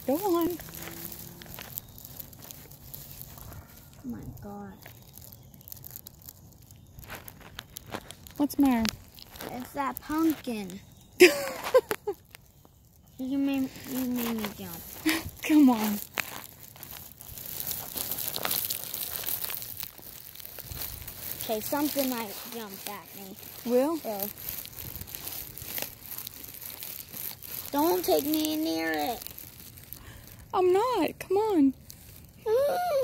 Go on. Oh my God. What's the matter? It's that pumpkin. You made me jump. Come on. Okay, something might jump at me. Will? So, don't take me near it. I'm not. Come on. Hello,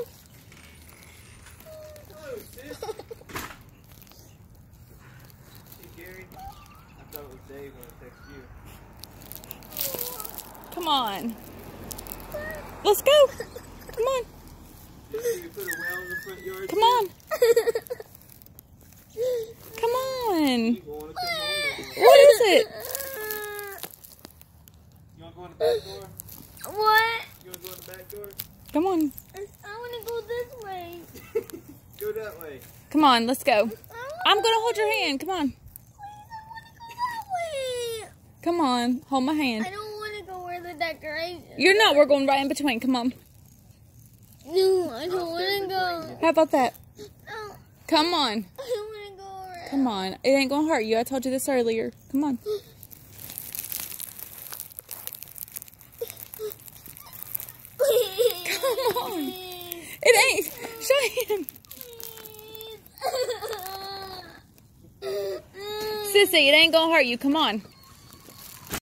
sis. Hey, Gary. I thought it was Dave when I texted you. Come on. Let's go. Come on. Did you see we put a well in the front yard? Come on. Come on. You want to come home? What is it? You want to go in the back door? What? You want to go in the back door? Come on. I want to go this way. Go that way. Come on. Let's go. I'm going to hold your hand. Come on. Come on. Hold my hand. I don't want to go where the decorations. You're not. We're going right in between. Come on. No, I don't want to go. How about that? No, Come on. I don't want to go around. Come on. It ain't going to hurt you. I told you this earlier. Come on. Come on. It ain't. Cheyenne. Sissy, it ain't going to hurt you. Come on.